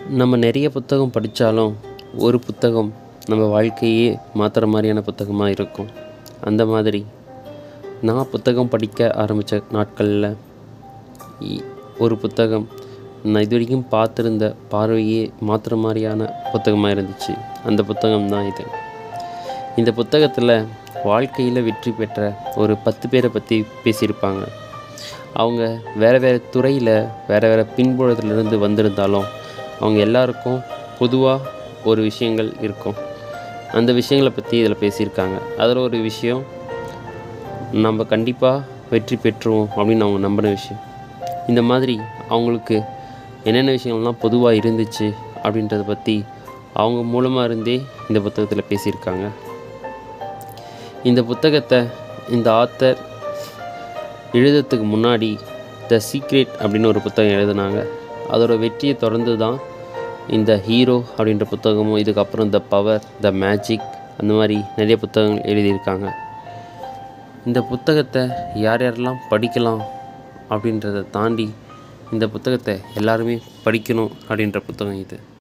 நம்ம நிறைய புத்தகம் படித்தாலும் ஒரு புத்தகம் நம்ம வாழ்க்கையே மாற்றுற மாதிரியான புத்தகமாக இருக்கும். அந்த மாதிரி நான் புத்தகம் படிக்க ஆரம்பித்த நாட்களில் ஒரு புத்தகம் நான் இது வரைக்கும் பார்த்துருந்த பார்வையே மாற்றுற மாதிரியான புத்தகமாக இருந்துச்சு. அந்த புத்தகம் தான் இது. இந்த புத்தகத்தில் வாழ்க்கையில் வெற்றி பெற்ற ஒரு 10 பேரை பற்றி பேசியிருப்பாங்க. அவங்க வேறு துறையில் வேறு பின்புலத்திலிருந்து வந்திருந்தாலும் அவங்க எல்லாருக்கும் பொதுவாக ஒரு விஷயங்கள் இருக்கும். அந்த விஷயங்களை பற்றி இதில் பேசியிருக்காங்க. அதில் ஒரு விஷயம் நம்ம கண்டிப்பாக வெற்றி பெற்றுவோம் அப்படின்னு அவங்க நம்பின விஷயம். இந்த மாதிரி அவங்களுக்கு என்னென்ன விஷயங்கள்லாம் பொதுவாக இருந்துச்சு அப்படின்றத பற்றி அவங்க மூலமாக இருந்தே இந்த புத்தகத்தில் பேசியிருக்காங்க. இந்த புத்தகத்தை இந்த ஆத்தர் எழுதுறதுக்கு முன்னாடி த சீக்ரெட் அப்படின்னு ஒரு புத்தகம் எழுதினாங்க. அதோட வெற்றியை தொடர்ந்து தான் இந்த ஹீரோ அப்படின்ற புத்தகமும், இதுக்கப்புறம் த பவர், த மேஜிக், அந்த மாதிரி நிறைய புத்தகங்கள் எழுதியிருக்காங்க. இந்த புத்தகத்தை யாரெல்லாம் படிக்கலாம் அப்படின்றத தாண்டி இந்த புத்தகத்தை எல்லாருமே படிக்கணும் அப்படின்ற புத்தகம் இது.